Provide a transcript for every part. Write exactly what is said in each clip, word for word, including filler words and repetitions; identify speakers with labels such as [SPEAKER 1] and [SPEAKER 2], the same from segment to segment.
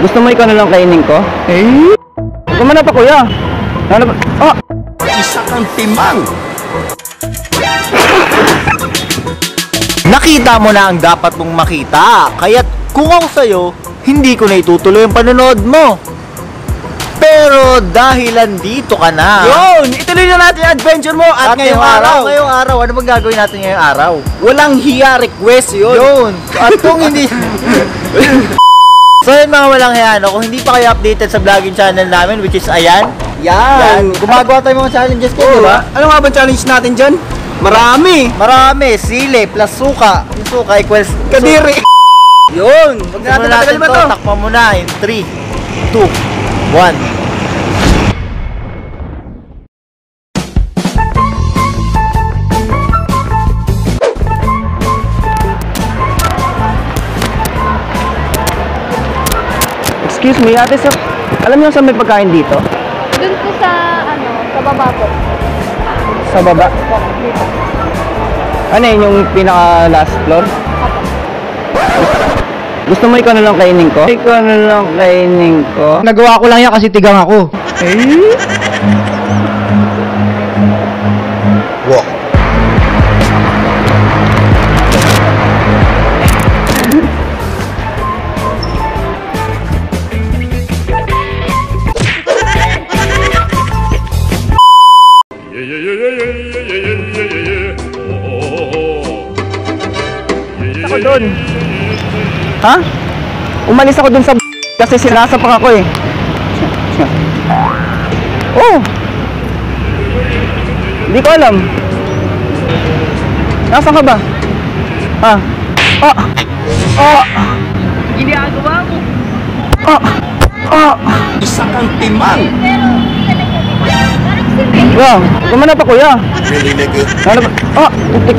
[SPEAKER 1] Gusto mo ikaw na lang kainin ko? Eh? Kumana pa kuya. Ano ba? Ah!
[SPEAKER 2] Isa kang timang.
[SPEAKER 3] Nakita mo na ang dapat mong makita. Kaya't kung ako sa'yo, hindi ko na itutuloy ang panonood mo. Pero dahil andito ka na,
[SPEAKER 2] Yun! Ituloy na natin yung adventure mo at,
[SPEAKER 3] at
[SPEAKER 2] ngayong araw.
[SPEAKER 3] Ngayong araw, ano bang gagawin natin ngayong araw?
[SPEAKER 2] Walang hiya request yun.
[SPEAKER 3] Yun! At kung hindi... So yun mga walang hiya, no? Kung hindi pa kayo updated sa vlogging channel namin, which is ayan.
[SPEAKER 2] Yan!
[SPEAKER 3] Yan. Gumagawa tayo mga challenges ko,
[SPEAKER 2] Oo,
[SPEAKER 3] di ba?
[SPEAKER 2] ano nga ba challenge natin dyan? Marami!
[SPEAKER 3] Marami, sili plus suka. Yung suka equals...
[SPEAKER 2] Kadiri! Yun! Huwag
[SPEAKER 3] Huwag
[SPEAKER 2] natin
[SPEAKER 3] natin
[SPEAKER 2] matagal ba
[SPEAKER 3] to,
[SPEAKER 2] to?
[SPEAKER 3] takpan mo na in three, two, one.
[SPEAKER 1] Excuse me, ate sir. Alam niyo saan may pagkain dito?
[SPEAKER 4] Doon po sa, ano, sa baba po.
[SPEAKER 1] Sa baba.
[SPEAKER 4] Po, dito.
[SPEAKER 1] Ano yun, yung pinaka last floor? Gusto mo ikaw na lang kainin ko? Ikaw na lang kainin ko.
[SPEAKER 5] Nagawa ko lang yan kasi tigang ako.
[SPEAKER 1] Eh?
[SPEAKER 3] Wow.
[SPEAKER 1] Ako doon. Ha? Umalis ako doon sa kasi sinasapak ako eh. Oh! Hindi ko alam. Nasaan ka ba? Ha? Ah! Ah! Ginagawa mo. Ah! Ah!
[SPEAKER 2] Isa kang timang.
[SPEAKER 1] Wow! Kumana pa kuya. Ano ba? Ah! Putik.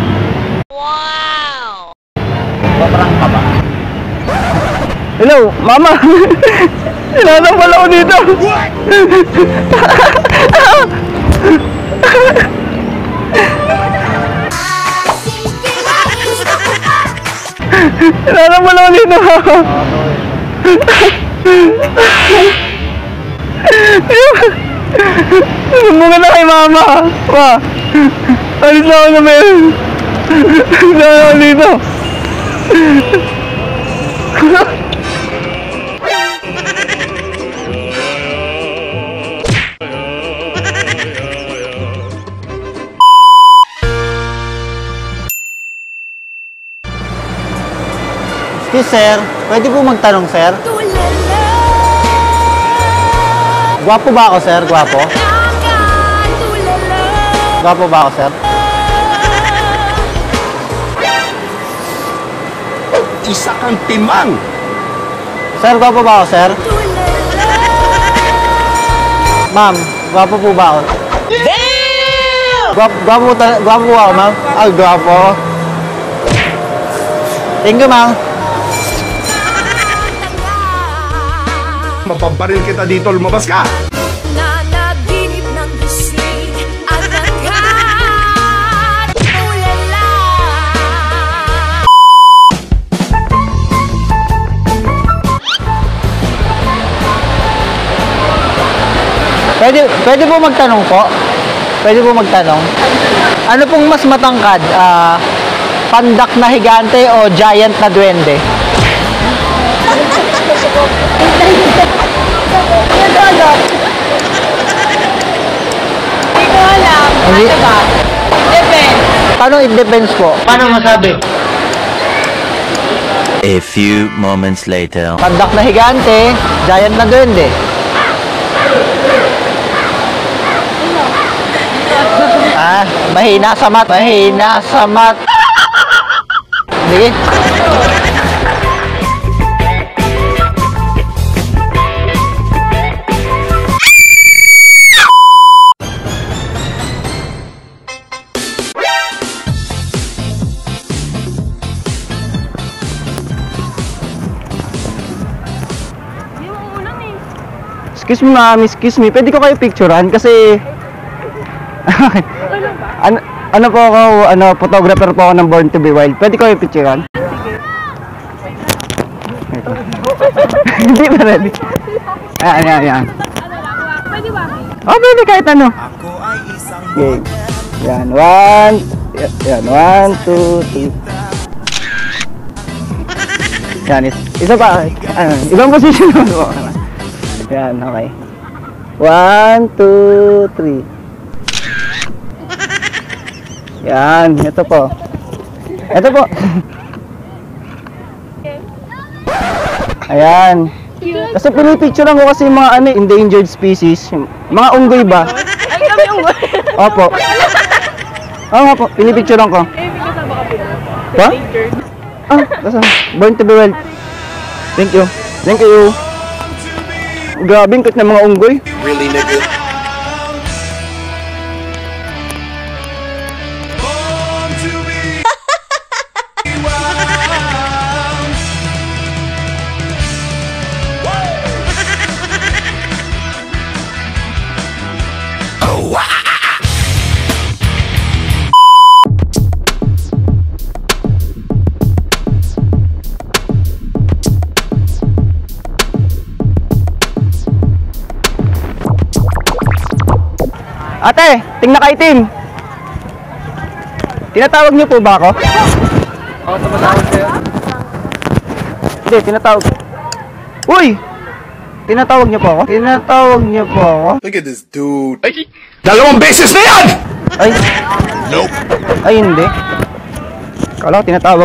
[SPEAKER 3] Paparang ka ba?
[SPEAKER 1] Hello, mama. Sinasambal ako dito. Sinasambal ako dito. Sumbungan na kay mama. Ma, alis na ako na meron. Sinasambal ako dito.
[SPEAKER 3] Excuse sir, pwede po magtanong sir? Gwapo ba ako sir? Gwapo? Gwapo ba ako sir?
[SPEAKER 2] Isa kang timang.
[SPEAKER 3] Sir, gwapo ba ako sir? Ma'am, gwapo po ba ako? Damn! Gwapo, gwapo, ta- gwapo po ako ma'am? Ah, gwapo. Thank you ma'am.
[SPEAKER 2] Mapabaril kita dito, lumabas ka!
[SPEAKER 6] Nanaginip ng gising at agad ulala.
[SPEAKER 3] Pwede, pwede po magtanong po? Pwede po magtanong? Ano pong mas matangkad? Ah, pandak na higante o giant na duwende?
[SPEAKER 4] Hindi ko alam.
[SPEAKER 3] Hindi.
[SPEAKER 4] Ano ba? Depende.
[SPEAKER 3] Paano it depends po? Paano masabi?
[SPEAKER 7] A few moments later.
[SPEAKER 3] Pandak na higante, giant na duwende. Ah, mahina sa mat, mahina sa mat. Sige.
[SPEAKER 1] Excuse me ma'am, excuse me. Pwede ko kayo picturean kasi ano, ano po ako, ano, photographer po ako ng Born to be Wild. Pwede ko kayo picturean? Sige. Hindi pa ready. Ayan, ayan, ayan.
[SPEAKER 4] Ano lang, pwede ba?
[SPEAKER 1] Oh, pwede kahit ano. Okay. Yan, one. Yan, one, two, three. Yan, is- isa pa. Ano, ibang position mo. Yan, okay. One, two, three. Yan, ito po. Ito po. Ayan. Kasi pinipicturean ko kasi yung mga ano, endangered species. Yung mga unggoy ba?
[SPEAKER 4] Ay, kami unggoy.
[SPEAKER 1] Opo. Oo nga po, pinipicturean ko.
[SPEAKER 4] Eh, hindi kasama ka pila.
[SPEAKER 1] Pa? Ah, kasi born to be wild. Thank you. Thank you. Grabe, ang cute ng mga unggoy.
[SPEAKER 2] Really, nigga?
[SPEAKER 1] Ate, tingnan ka itim. Tinatawag niyo po ba ako? Ako tumatawag sa'yo. Hindi, tinatawag. Uy! Tinatawag niyo po ako? Tinatawag niyo po ako?
[SPEAKER 2] Look at this dude. Ay, dalawang beses na yan!
[SPEAKER 1] Ay,
[SPEAKER 2] Nope.
[SPEAKER 1] ay hindi. Kala ko tinatawag.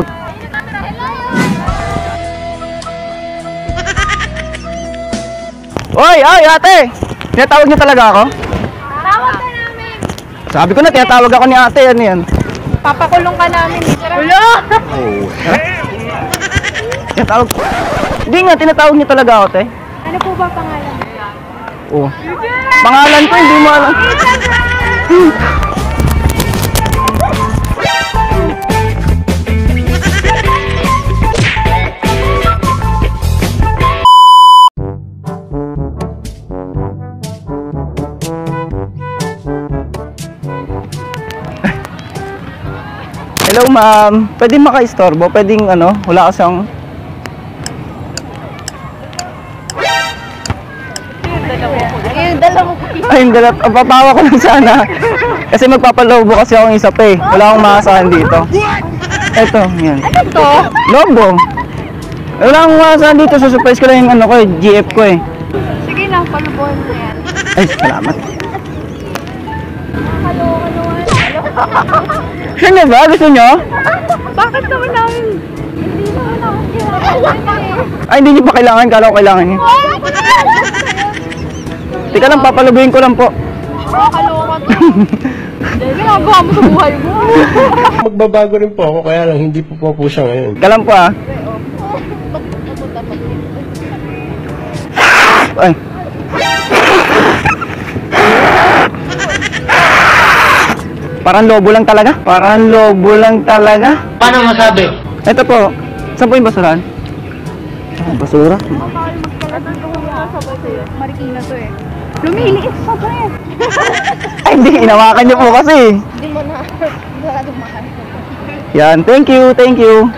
[SPEAKER 1] Uy, ay ate! Tinatawag niyo talaga ako?
[SPEAKER 4] Tawag ka namin.
[SPEAKER 1] Sabi ko na, tinatawag ako ni ate. Ano yan?
[SPEAKER 4] Papakulong ka namin. Ulo!
[SPEAKER 1] Tinatawag. Hindi nga, tinatawag niyo talaga ako, te.
[SPEAKER 4] Ano po ba pangalan?
[SPEAKER 1] Oo. Pangalan ko, hindi mo alam. Hello, ma'am. Pwede maka-istorbo? Pwedeng ano, wala kasang...
[SPEAKER 4] Yung dalawa ko.
[SPEAKER 1] Ay, hindi na. Papawa ko lang sana. Kasi magpapalobo kasi akong isa pa eh. Wala akong maasahan dito. Eto, yan.
[SPEAKER 4] Ano to?
[SPEAKER 1] Lobo. Eh, wala akong maasahan dito. Susurprise ko lang yung ano ko eh, G F ko eh.
[SPEAKER 4] Sige lang, palubuhan mo yan.
[SPEAKER 1] Ay, salamat.
[SPEAKER 4] Nakakaloka naman.
[SPEAKER 1] Sino ba? Gusto nyo?
[SPEAKER 4] Bakit naman namin? Hindi naman ako kailangan.
[SPEAKER 1] Ay, hindi nyo pa kailangan. Kala ko kailangan nyo. Teka lang, papalubuhin ko lang po.
[SPEAKER 4] Nakakaloka to. Ginagawa mo sa buhay mo.
[SPEAKER 8] Magbabago rin po ako, kaya lang hindi po po po siya ngayon.
[SPEAKER 1] Teka lang po ah. Ay. Parang lobo lang talaga? Parang lobo lang talaga?
[SPEAKER 3] Paano masabi?
[SPEAKER 1] Ito po. Saan po yung basurahan? Ah, basura?
[SPEAKER 4] Marikina to eh. Lumiliit pa ba eh.
[SPEAKER 1] Ay, hindi. Inawakan niyo po kasi.
[SPEAKER 4] Hindi mo na. Hindi wala dumakan.
[SPEAKER 1] Yan. Thank you. Thank you.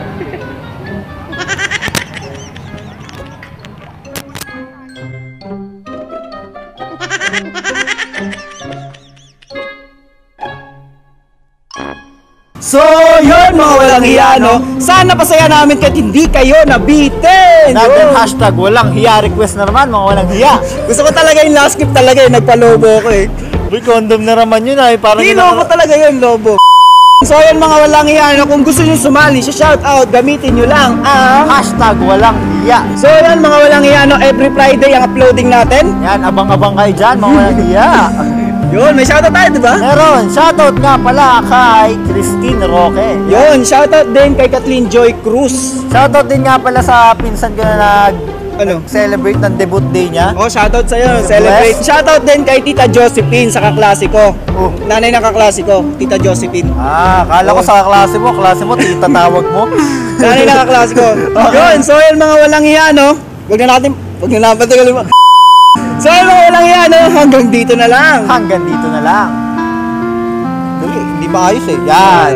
[SPEAKER 1] So, yun mga walang hiya, no? Sana pasaya namin kahit hindi kayo nabitin!
[SPEAKER 3] Natin
[SPEAKER 1] Yun.
[SPEAKER 3] hashtag walang hiya request na naman, mga walang hiya.
[SPEAKER 1] Gusto ko talaga yung last skip talaga eh, nagpalobo ko eh.
[SPEAKER 3] Uy, condom na naman yun ay. Parang
[SPEAKER 1] Hindi, lobo talaga yun, lobo. So, yun mga walang hiya, no? Kung gusto nyo sumali sa shoutout, gamitin nyo lang ang...
[SPEAKER 3] hashtag walang hiya.
[SPEAKER 1] So, yun mga walang hiya, no? Every Friday ang uploading natin.
[SPEAKER 3] Yan, abang-abang kayo dyan, mga walang hiya.
[SPEAKER 1] Yun, may shoutout tayo, di ba?
[SPEAKER 3] Meron, shoutout nga pala kay Christine Roque.
[SPEAKER 1] Yun, shoutout din kay Kathleen Joy Cruz.
[SPEAKER 3] Shoutout din nga pala sa pinsan ko na
[SPEAKER 1] Ano?
[SPEAKER 3] nag-celebrate ng debut day niya.
[SPEAKER 1] Oh, shoutout sa'yo, celebrate. Shoutout din kay Tita Josephine sa kaklasiko.
[SPEAKER 3] Oh.
[SPEAKER 1] Nanay ng kaklasiko, Tita Josephine.
[SPEAKER 3] Ah, kala ko sa klase mo, klase mo, tita tawag mo.
[SPEAKER 1] Nanay ng kaklasiko. Yun, so yun mga walang hiya, no? Huwag na natin, huwag na natin patagalin mo. So yun mga walang hiya, no? Hanggang dito na lang.
[SPEAKER 3] Hanggang dito na lang. Dali, hindi ba ayos eh? Yan.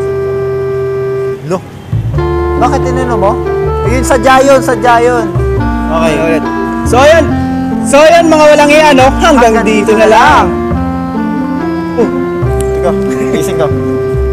[SPEAKER 3] Lo. Bakit inano mo? Yun, sadya yun, sadya yun.
[SPEAKER 1] Okay, ulit. So, ayan. So, ayan mga walang iyan, no? Hanggang, dito na lang. Oh, ikaw, gising ka.